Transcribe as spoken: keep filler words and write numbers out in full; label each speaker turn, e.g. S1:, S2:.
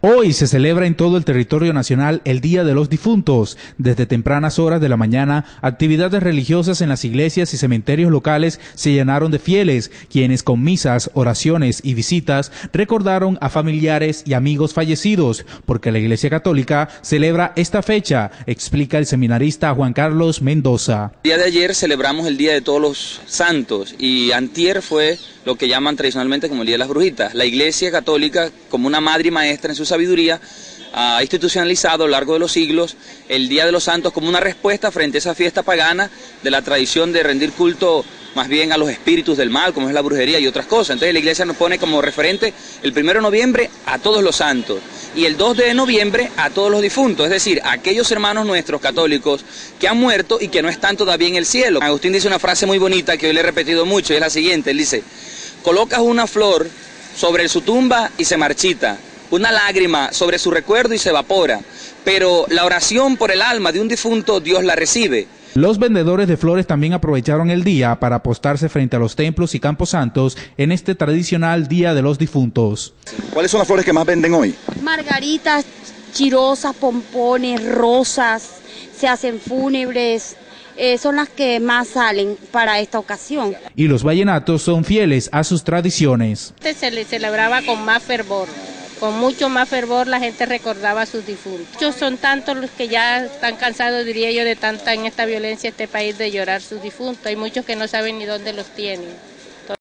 S1: Hoy se celebra en todo el territorio nacional el Día de los Difuntos. Desde tempranas horas de la mañana, actividades religiosas en las iglesias y cementerios locales se llenaron de fieles, quienes con misas, oraciones y visitas recordaron a familiares y amigos fallecidos, porque la Iglesia Católica celebra esta fecha, explica el seminarista Juan Carlos Mendoza.
S2: El día de ayer celebramos el Día de Todos los Santos y antier fue lo que llaman tradicionalmente como el Día de las Brujitas. La Iglesia Católica, como una madre y maestra en su sabiduría, ha institucionalizado a lo largo de los siglos el Día de los Santos como una respuesta frente a esa fiesta pagana de la tradición de rendir culto más bien a los espíritus del mal, como es la brujería y otras cosas. Entonces la Iglesia nos pone como referente el primero de noviembre a todos los santos y el dos de noviembre a todos los difuntos, es decir, a aquellos hermanos nuestros católicos que han muerto y que no están todavía en el cielo. Agustín dice una frase muy bonita que hoy le he repetido mucho y es la siguiente, él dice: colocas una flor sobre su tumba y se marchita, una lágrima sobre su recuerdo y se evapora, pero la oración por el alma de un difunto Dios la recibe.
S1: Los vendedores de flores también aprovecharon el día para apostarse frente a los templos y campos santos en este tradicional Día de los Difuntos.
S3: ¿Cuáles son las flores que más venden hoy?
S4: Margaritas, chirosas, pompones, rosas, se hacen fúnebres. Eh, son las que más salen para esta ocasión.
S1: Y los vallenatos son fieles a sus tradiciones.
S5: Se le celebraba con más fervor, con mucho más fervor la gente recordaba a sus difuntos. Muchos son tantos los que ya están cansados, diría yo, de tanta en esta violencia este país de llorar sus difuntos. Hay muchos que no saben ni dónde los tienen.